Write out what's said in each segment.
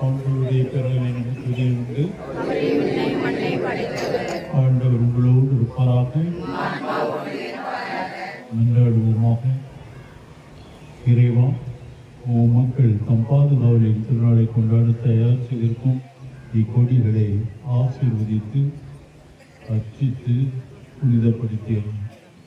ஆண்டவருடைய பிறவின் துதி உண்டு. ஆண்டவர் உங்களோடு இருப்பாராக. மன்றாடுவோமாக. இறைவா, மக்கள் தம் பாதுகாவலின் திருநாளை கொண்டாட தயார் செய்திருக்கும் இக்கொடிகளை ஆசீர்வதித்து அர்ச்சித்து புனிதப்படுத்தியது.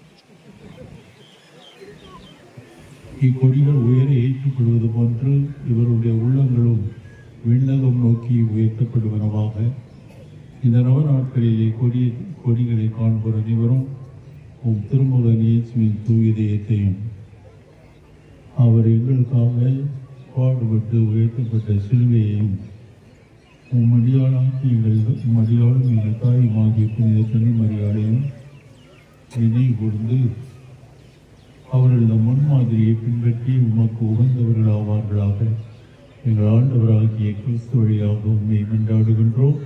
இக்கொடிகள் உயர ஏற்றப்படுவது போன்று இவருடைய உள்ளங்களும் விண்ணகம் நோக்கி உயர்த்தப்படுவனவாக. இந்த நவநாட்களிலே கொடிகளை காண்போர் அனைவரும் உம் திருமகன் இயேசுவின் தூயதயத்தையும் அவர் எங்களுக்காக பாடுபட்டு உயர்த்தப்பட்ட சிலுவையையும் மடியாளும் எங்கள் தாயுமாகிய புனித கன்னிமரியாளையும் நினைவு கூர்ந்து அவர்களது முன்மாதிரியை பின்பற்றி உமக்கு உகந்தவர்கள் ஆவார்களாக. எங்கள் ஆண்டவராகிய கிறிஸ்து வழியாக உண்மை மன்றாடுகின்றோம்.